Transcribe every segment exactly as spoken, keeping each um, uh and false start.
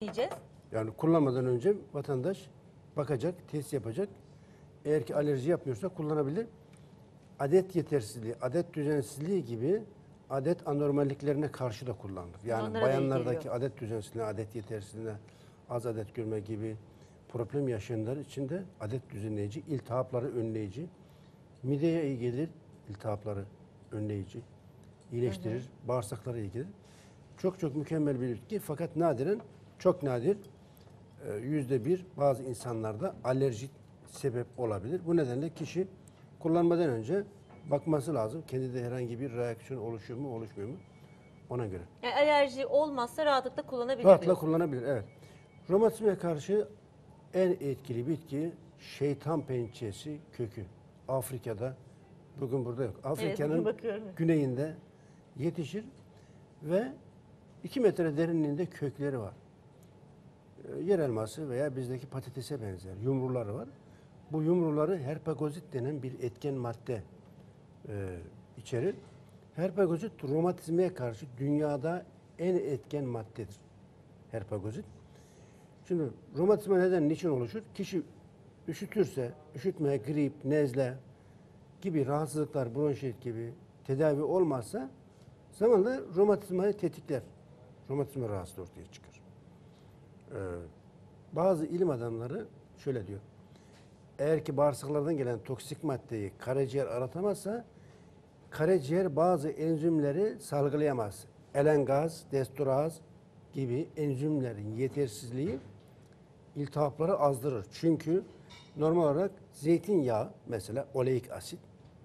diyeceğiz? Yani kullanmadan önce vatandaş bakacak, test yapacak. Eğer ki alerji yapmıyorsa kullanabilir. Adet yetersizliği, adet düzensizliği gibi adet anormalliklerine karşı da kullanılır. Yani Onlara da iyi bayanlardaki geliyor. adet düzensizliğine, adet yetersizliğine, az adet görme gibi problem yaşayanlar için de adet düzenleyici, iltihapları önleyici, mideye iyi gelir, iltihapları önleyici, iyileştirir, hı hı. bağırsaklara iyi gelir. Çok çok mükemmel bir bitki fakat nadiren, çok nadir, yüzde bir bazı insanlarda alerji sebep olabilir. Bu nedenle kişi kullanmadan önce bakması lazım. Kendide herhangi bir reaksiyon oluşuyor mu, oluşmuyor mu? Ona göre. Yani alerji olmazsa rahatlıkla kullanabilir Rahatla diyorsun. kullanabilir, evet. Romatizmaya karşı en etkili bitki şeytan pençesi kökü. Afrika'da, bugün burada yok. Afrika'nın bakıyorum. güneyinde yetişir ve iki metre derinliğinde kökleri var. Ee, yer elması veya bizdeki patatese benzer yumruları var. Bu yumruları herpagozit denen bir etken madde e, içerir. Herpagozit romatizmaya karşı dünyada en etken maddedir. Herpagozit. Şimdi romatizma neden, niçin oluşur? Kişi üşütürse, üşütme, grip, nezle gibi rahatsızlıklar, bronşit gibi tedavi olmazsa zamanla romatizmayı tetikler. Romatizma rahatsızlığı ortaya çıkar. Ee, bazı ilim adamları şöyle diyor. Eğer ki bağırsaklardan gelen toksik maddeyi karaciğer aratamazsa karaciğer bazı enzimleri salgılayamaz. Elengaz, destoraz gibi enzimlerin yetersizliği iltihapları azdırır. Çünkü normal olarak zeytinyağı mesela oleik asit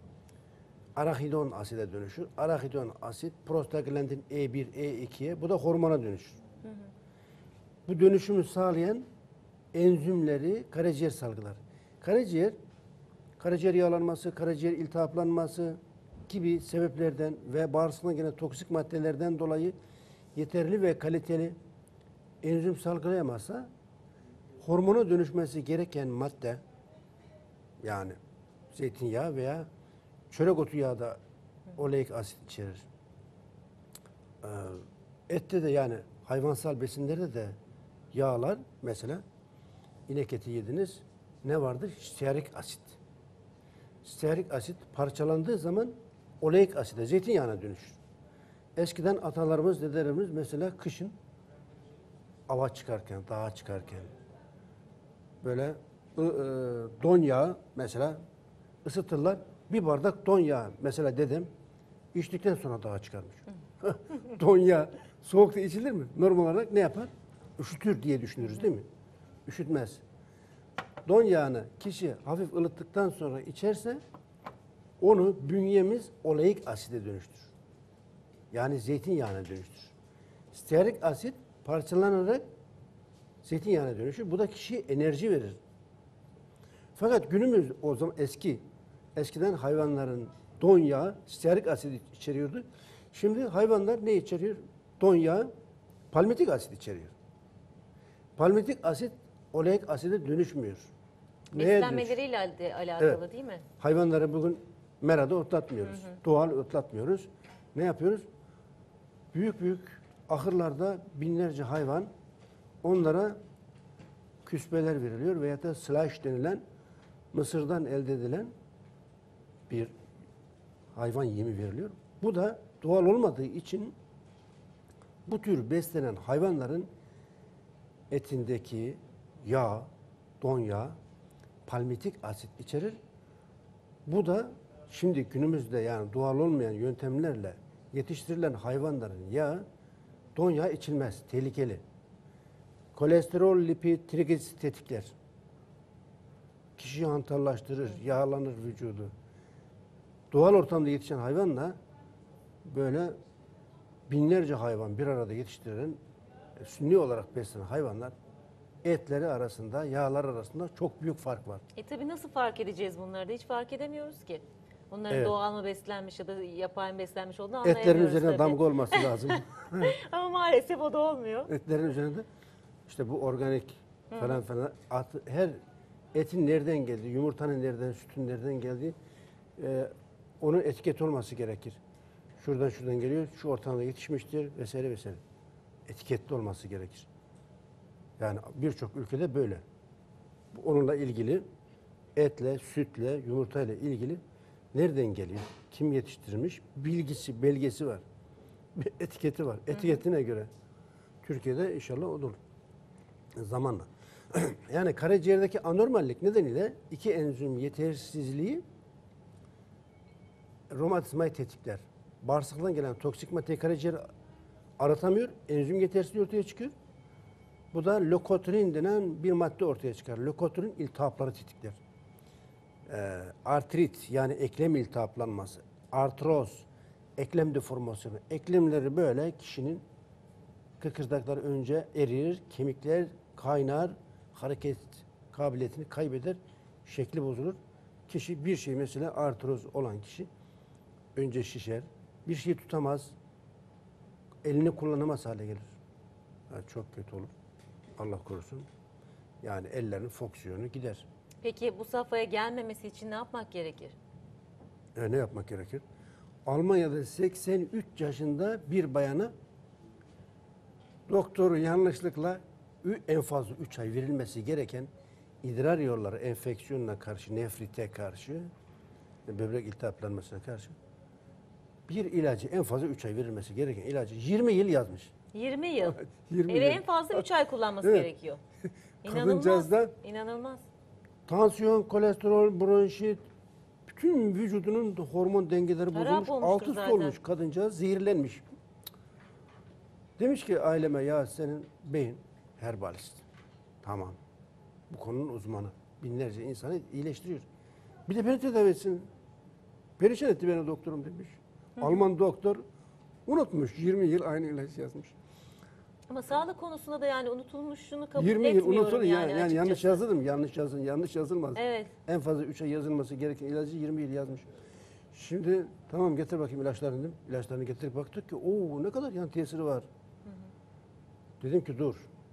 arahidon aside dönüşür. Arahidon asit prostaglandin E bir, E ikiye, bu da hormona dönüşür. Hı hı. Bu dönüşümü sağlayan enzimleri karaciğer salgılar. Karaciğer, karaciğer yağlanması, karaciğer iltihaplanması gibi sebeplerden ve bağırsaktan gelen toksik maddelerden dolayı yeterli ve kaliteli enzim salgılayamazsa hormona dönüşmesi gereken madde, yani zeytinyağı veya çörek otu yağı da oleik asit içerir. Ee, ette de, yani hayvansal besinlerde de yağlar, mesela inek eti yediniz, ne vardır? Stearik asit. Stearik asit parçalandığı zaman oleik asite, zeytinyağına dönüşür. Eskiden atalarımız, dedelerimiz mesela kışın ava çıkarken, dağa çıkarken böyle ı, ı, don yağı mesela ısıtırlar. Bir bardak don yağı mesela dedem içtikten sonra dağa çıkarmış. Don yağı soğukta içilir mi? Normal olarak ne yapar? Üşütür diye düşünürüz değil mi? Üşütmez. Don yağını kişi hafif ılıttıktan sonra içerse onu bünyemiz oleik aside dönüştürür. Yani zeytinyağına dönüştürür. Stearik asit parçalanarak zeytinyağına dönüşür. Bu da kişiye enerji verir. Fakat günümüz, o zaman eski, eskiden hayvanların don yağı stearik asit içeriyordu. Şimdi hayvanlar ne içeriyor? Don yağı palmitik asit içeriyor. Palmitik asit oleik aside dönüşmüyor. Neye Beslenmeleriyle de alakalı, evet, değil mi? Hayvanları bugün merada otlatmıyoruz. Hı hı. Doğal otlatmıyoruz. Ne yapıyoruz? Büyük büyük ahırlarda binlerce hayvan, onlara küspeler veriliyor veya da slash denilen mısırdan elde edilen bir hayvan yemi veriliyor. Bu da doğal olmadığı için bu tür beslenen hayvanların etindeki yağ, don yağı, palmitik asit içerir. Bu da şimdi günümüzde, yani doğal olmayan yöntemlerle yetiştirilen hayvanların yağı, don yağı içilmez, tehlikeli. Kolesterol, lipid, trigliserit tetikler. Kişiyi hantallaştırır, yağlanır vücudu. Doğal ortamda yetişen hayvanla böyle binlerce hayvan bir arada yetiştirilen, sünni olarak beslenen hayvanlar, etleri arasında, yağlar arasında çok büyük fark var. E tabii nasıl fark edeceğiz bunları da? Hiç fark edemiyoruz ki. Onların Evet. doğal mı beslenmiş ya da yapay mı beslenmiş olduğunu anlayamıyoruz. Etlerin üzerine tabii. damga olması lazım. Ama maalesef o da olmuyor. Etlerin üzerinde işte bu organik falan falan, at, her etin nereden geldiği, yumurtanın nereden, sütün nereden geldiği, e, onun etiket olması gerekir. Şuradan şuradan geliyor, şu ortamda yetişmiştir vesaire vesaire. Etiketli olması gerekir. Yani birçok ülkede böyle. Onunla ilgili etle, sütle, yumurtayla ilgili nereden geliyor? Kim yetiştirmiş? Bilgisi, belgesi var. Bir etiketi var. Etiketine göre Türkiye'de inşallah olur. Zamanla. Yani karaciğerdeki anormallik nedeniyle iki enzim yetersizliği romatizmayı tetikler. Bağırsaktan gelen toksik maddeyi karaciğer aratamıyor. Enzim yetersizliği ortaya çıkıyor. Bu da lökotrin denen bir madde ortaya çıkar. Lökotrin iltihapları tetikler. Ee, artrit yani eklem iltihaplanması, artroz, eklem deformasyonu. Eklemleri böyle kişinin kıkırdakları önce erir, kemikler kaynar, hareket kabiliyetini kaybeder, şekli bozulur. Kişi bir şey mesela artroz olan kişi önce şişer, bir şeyi tutamaz, elini kullanamaz hale gelir. Yani çok kötü olur. Allah korusun. Yani ellerin fonksiyonu gider. Peki bu safhaya gelmemesi için ne yapmak gerekir? E, ne yapmak gerekir? Almanya'da seksen üç yaşında bir bayana doktoru yanlışlıkla ü- en fazla üç ay verilmesi gereken idrar yolları enfeksiyonuna karşı, nefrite karşı, böbrek iltihaplanmasına karşı bir ilacı en fazla üç ay verilmesi gereken ilacı yirmi yıl yazmış. yirmi yıl. yirmi Ve yıl. en fazla üç ay kullanması Evet. gerekiyor. Kadıncağız da İnanılmaz. tansiyon, kolesterol, bronşit, bütün vücudunun hormon dengeleri Harap bozulmuş. olmuştur Alt üst zaten. olmuş kadıncağız, zehirlenmiş. Demiş ki aileme ya senin beyin herbalist. Tamam. Bu konunun uzmanı. Binlerce insanı iyileştiriyor. Bir de beni tedavi etsin. Perişan etti beni doktorum demiş. Alman doktor unutmuş. yirmi yıl aynı ilaç yazmış. Ama sağlık konusunda da yani unutulmuşluğunu kabul yirmi yıl etmiyorum unutulur yani, yani, yani yanlış açıkçası. yazılır mı? Yanlış yazın, yanlış yazılmaz. Evet. En fazla üç ay yazılması gereken ilacı yirmi yıl yazmış. Şimdi tamam getir bakayım ilaçlarını dedim. İlaçlarını getirip baktık ki ooo ne kadar yan tesiri var. Hı hı. Dedim ki dur.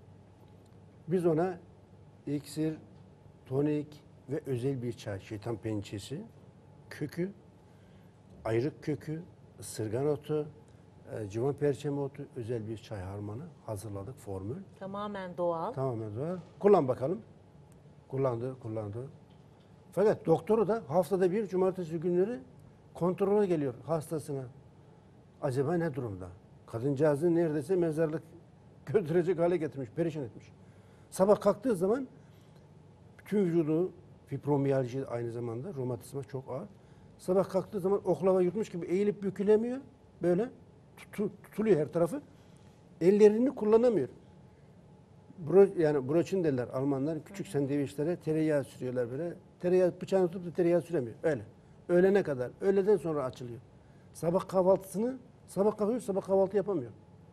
Biz ona iksir, tonik ve özel bir çay, şeytan pençesi, kökü, ayrık kökü, ısırgan otu, e, civan perçemi otu, özel bir çay harmanı hazırladık, formül. Tamamen doğal. Tamamen doğal. Kullan bakalım. Kullandı, kullandı. Fakat doktoru da haftada bir cumartesi günleri kontrole geliyor hastasına. Acaba ne durumda? Kadıncağızı neredeyse mezarlık götürecek hale getirmiş, perişan etmiş. Sabah kalktığı zaman bütün vücudu fibromiyalji aynı zamanda romatizma çok ağır. Sabah kalktığı zaman oklava yutmuş gibi eğilip bükülemiyor. Böyle tutu, tutuluyor her tarafı. Ellerini kullanamıyor. Bro, yani broçin derler Almanlar. Küçük sandviçlere tereyağı sürüyorlar böyle. Tereyağı bıçağını tutup da tereyağı süremiyor. Öyle. Öğlene kadar. Öğleden sonra açılıyor. Sabah kahvaltısını sabah kalkıyor, sabah kahvaltı yapamıyor.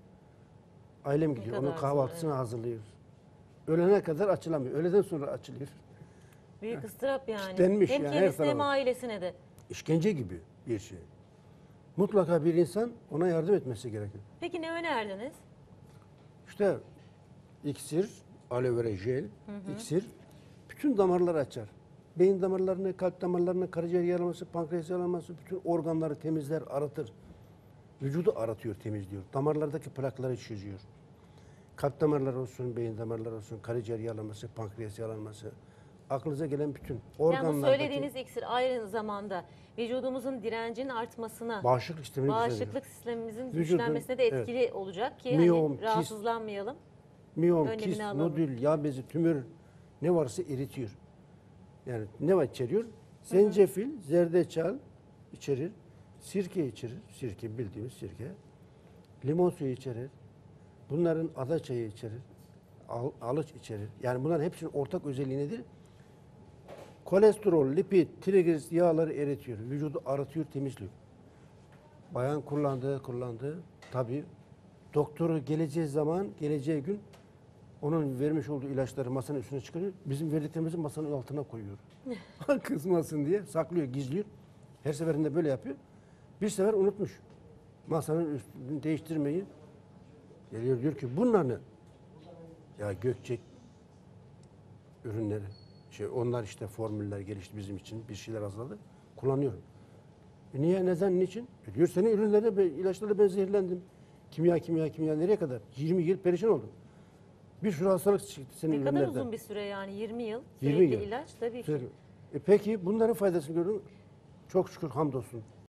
Ailem gidiyor. Onun kadar zor, kahvaltısını evet. hazırlıyoruz. Öğlene kadar açılamıyor. Öğleden sonra açılıyor. Büyük ıstırap yani. Kitlenmiş hem yani, her kendisine hem tarafa. ailesine de. İşkence gibi bir şey. Mutlaka bir insan ona yardım etmesi gerekiyor. Peki ne önerdiniz? İşte iksir, aloe vera jel, iksir bütün damarları açar. Beyin damarlarını, kalp damarlarını, karaciğer yağlaması, pankreas yağlaması, bütün organları temizler, aratır. Vücudu aratıyor, temizliyor. Damarlardaki plakları çözüyor. Kalp damarları olsun, beyin damarları olsun, karaciğer yağlaması, pankreas yağlanması, aklınıza gelen bütün Yani bu organlardaki söylediğiniz iksir aynı zamanda vücudumuzun direncinin artmasına, bağışıklık sistemini düzenliyor. bağışıklık sistemimizin Vücudun- güçlenmesine de etkili evet. olacak ki Miyom, hani kist- rahatsızlanmayalım. Miyom, Önlemini kist, alalım. nodül, yağ bezi, tümör ne varsa eritiyor. Yani ne var içeriyor? Zencefil, zerdeçal içerir. Sirke içerir. Sirke bildiğimiz sirke. Limon suyu içerir. Bunların ada çayı içerir. Al, alıç içerir. Yani bunların hepsinin ortak özelliği nedir? Kolesterol, lipid, trigliserit yağları eritiyor. Vücudu aratıyor, temizliyor. Bayan kullandığı, kullandığı tabii doktoru geleceği zaman, geleceği gün onun vermiş olduğu ilaçları masanın üstüne çıkarıyor. Bizim verdiklerimizi masanın altına koyuyor. Kızmasın diye saklıyor, gizliyor. Her seferinde böyle yapıyor. Bir sefer unutmuş. Masanın üstünü değiştirmeyi. Geliyor diyor ki bunlar ne? Ya Gökçek ürünleri. Şey, onlar işte formüller gelişti bizim için. Bir şeyler hazırladı. Kullanıyorum. E niye, neden, niçin? E diyor senin ürünlerine, ilaçlarla ben zehirlendim. Kimya, kimya, kimya nereye kadar? yirmi yıl perişan oldum. Bir sürü hastalık çıktı senin Ne kadar ürünlerden. uzun bir süre yani yirmi yıl yirmi sürekli yıl. ilaç tabii ki. E peki bunların faydasını gördün. Çok şükür hamdolsun.